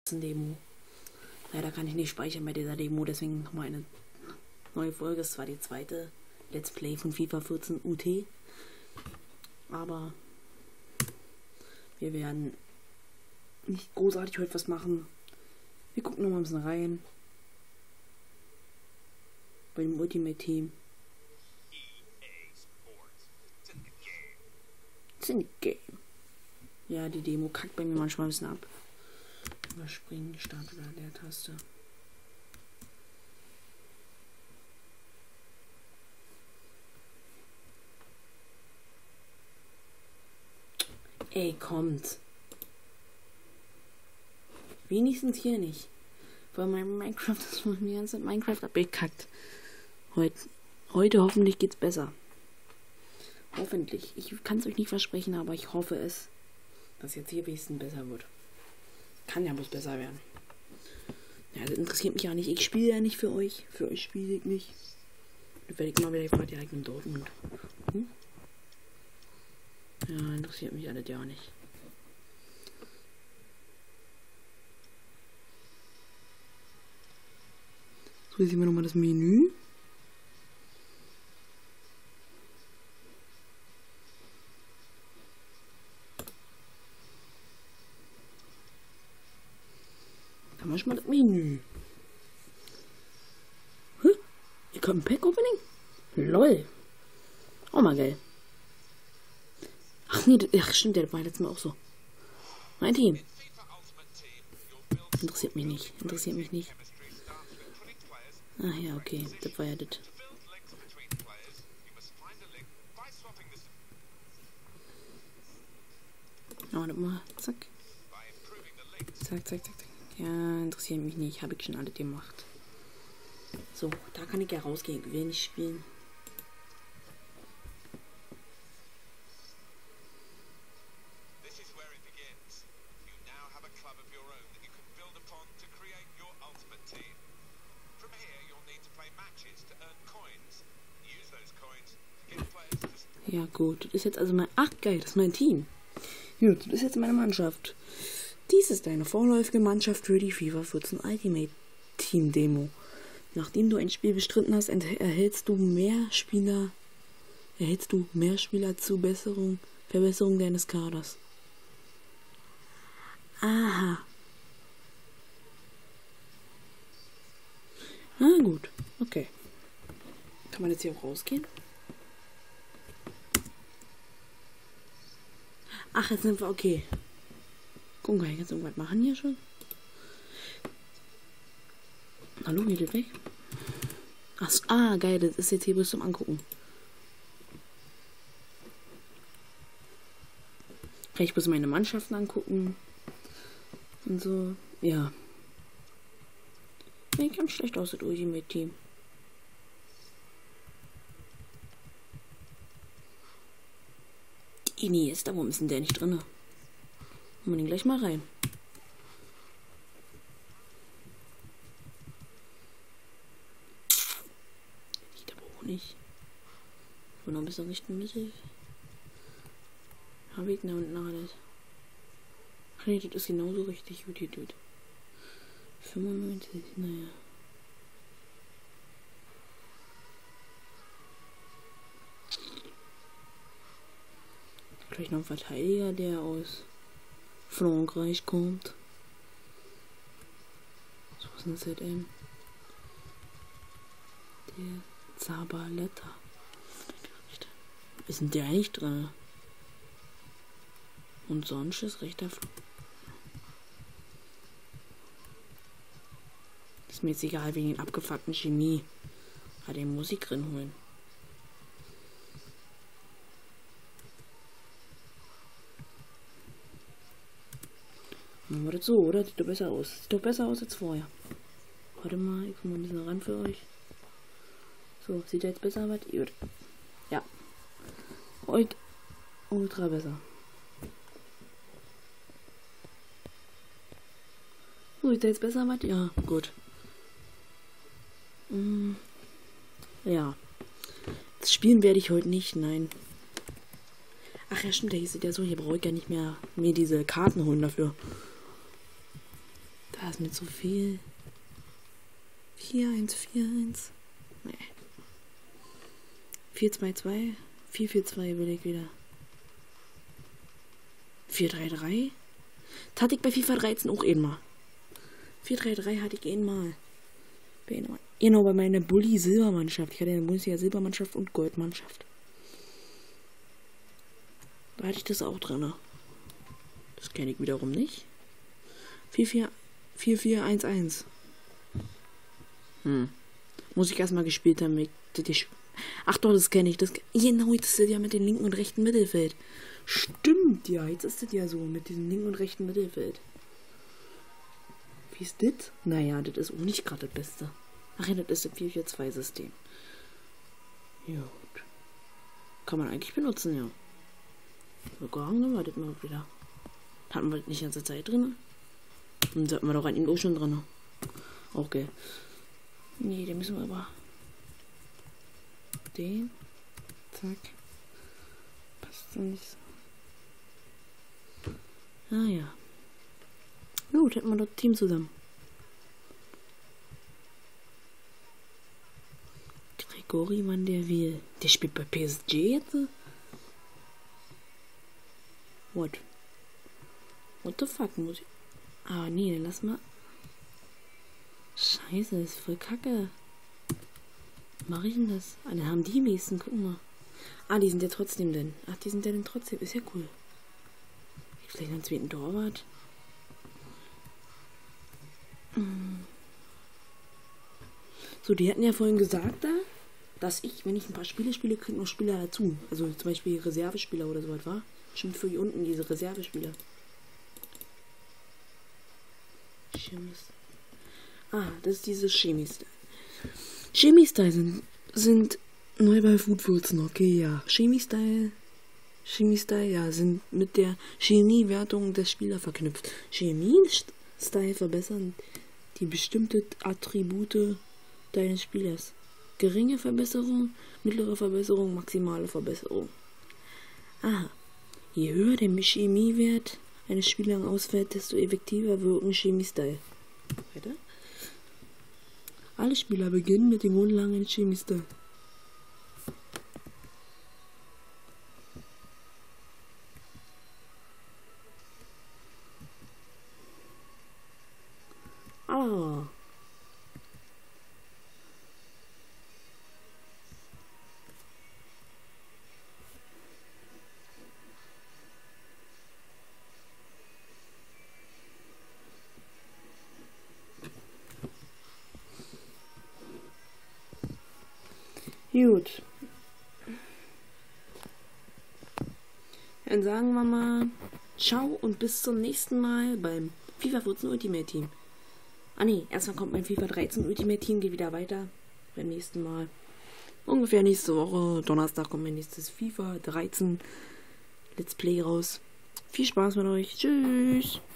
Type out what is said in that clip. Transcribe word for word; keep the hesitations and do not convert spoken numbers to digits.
Demo. Leider kann ich nicht speichern bei dieser Demo, deswegen nochmal eine neue Folge. Es war die zweite Let's Play von FIFA vierzehn U T. Aber wir werden nicht großartig heute was machen. Wir gucken noch mal ein bisschen rein. Bei dem Ultimate Team. It's in the game. Ja, die Demo kackt bei mir manchmal ein bisschen ab. Überspringen, Start oder Leertaste. Ey, kommt. Wenigstens hier nicht. Weil mein Minecraft ist von mir ganze Minecraft abgekackt. Heute, heute hoffentlich geht's besser. Hoffentlich. Ich kann es euch nicht versprechen, aber ich hoffe es, dass jetzt hier wenigstens besser wird. Kann ja bloß besser werden. Ja, das interessiert mich ja nicht. Ich spiele ja nicht für euch. Für euch spiele ich nicht. Dann werde ich mal wieder direkt in Dortmund. Hm? Ja, interessiert mich alles ja nicht. So, hier sehen wir nochmal das Menü. Da mach ich mal das Menü. Hm? Ihr kommt ein Pack-Opening? Lol. Auch mal geil. Ach nee, das, ach stimmt, der war letztes Mal auch so. Mein Team. Interessiert mich nicht. Interessiert mich nicht. Ach ja, okay. Das war ja das. Ja, warte mal. Zack. Zack, zack, zack, zack. Ja, interessiert mich nicht. Habe ich schon alle gemacht. So, da kann ich ja rausgehen. Ich will nicht spielen. Ja gut, das ist jetzt also mein... Ach geil, das ist mein Team. Gut, das ist jetzt meine Mannschaft. Dies ist eine vorläufige Mannschaft für die FIFA vierzehn Ultimate Team Demo. Nachdem du ein Spiel bestritten hast, erhältst du mehr Spieler... Erhältst du mehr Spieler zur Besserung, Verbesserung deines Kaders. Aha. Na gut, okay. Kann man jetzt hier auch rausgehen? Ach, jetzt sind wir okay. Gucken, kann ich jetzt irgendwas machen hier schon? Hallo, geht das weg? Ach, ah, geil, das ist jetzt hier bloß zum Angucken. Kann ich bloß meine Mannschaften angucken. Und so, ja. Nee, ganz schlecht aus, das Ultimate Team. Ini ist da, warum ist denn der nicht drin? Machen wir den gleich mal rein. Liegt aber auch nicht. Wo noch ein bisschen Richtung Mitte. Habe ich da unten alles. Ach nee, das ist genauso richtig gut hier tut. fünfundneunzig, naja. Vielleicht noch ein Verteidiger, der aus Frankreich kommt. So ist ein Z M. Der Zabaleta. Ist denn der nicht drin? Und sonst ist rechter Flug. Ist mir jetzt egal wegen den abgefuckten Chemie. Aber den muss ich drin holen. Machen wir das so, oder? Sieht doch besser aus. Sieht doch besser aus als vorher. Warte mal, ich komme mal ein bisschen ran für euch. So, sieht jetzt besser aus? Gut. Ja. Und ultra besser. So, sieht jetzt besser aus? Ja, gut. Mm, ja. Das spielen werde ich heute nicht, nein. Ach ja, stimmt, der hieß ja so, hier brauche ich ja nicht mehr mir diese Karten holen dafür. Ah, ist mir zu viel. vier eins vier eins. Nee. vier zwei zwei. vier vier zwei will ich wieder. vier drei drei. Das hatte ich bei FIFA dreizehn auch einmal. vier drei drei hatte ich einmal. Genau, bei meiner Bulli-Silbermannschaft. Ich hatte eine Bundesliga-Silbermannschaft und Goldmannschaft. Da hatte ich das auch drin. Das kenne ich wiederum nicht. vier vier eins eins. Hm. Muss ich erstmal gespielt haben. Mit, ach doch, das kenne ich. Das, genau, jetzt ist das ja mit dem linken und rechten Mittelfeld. Stimmt, ja. Jetzt ist das ja so mit diesem linken und rechten Mittelfeld. Wie ist das? Naja, das ist auch nicht gerade das Beste. Ach ja, das ist das vier vier zwei System. Gut. Kann man eigentlich benutzen, ja. Gegangen, dann war das mal wieder. Hatten wir das nicht die ganze Zeit drin? Dann hatten wir doch einen auch schon drin. Okay. Nee, den müssen wir aber. Den. Zack. Passt so nicht so. Ah ja. Gut, hätten wir das Team zusammen. Gregory Mann, der will. Der spielt bei P S G jetzt? What? What the fuck muss ich. Ah, nee, dann lass mal. Scheiße, ist voll kacke. Mach ich denn das? Ah, dann haben die nächsten, gucken mal. Ah, die sind ja trotzdem denn. Ach, die sind ja dann trotzdem. Ist ja cool. Vielleicht einen zweiten Torwart. So, die hatten ja vorhin gesagt da, dass ich, wenn ich ein paar Spiele spiele, kriege noch Spieler dazu. Also zum Beispiel Reservespieler oder sowas, war. Stimmt für hier unten diese Reservespieler. Chemis. Ah, das ist dieses Chemie-Style. Chemie-Style sind, sind neu bei Foodwurzeln, okay, ja. Chemie-Style, Chemie-Style, ja, sind mit der Chemiewertung des Spielers verknüpft. Chemie-Style verbessern die bestimmte Attribute deines Spielers. Geringe Verbesserung, mittlere Verbesserung, maximale Verbesserung. Aha. Je höher der Chemiewert eines Spielers ausfällt, desto effektiver wirken Chemie-Style. Weiter. Alle Spieler beginnen mit den Grundlagen des Chemie-Style. Ah. Gut. Dann sagen wir mal ciao und bis zum nächsten Mal beim FIFA vierzehn Ultimate Team. Ah ne, erstmal kommt mein FIFA dreizehn Ultimate Team, geht wieder weiter beim nächsten Mal. Ungefähr nächste Woche, Donnerstag kommt mein nächstes FIFA dreizehn Let's Play raus. Viel Spaß mit euch. Tschüss.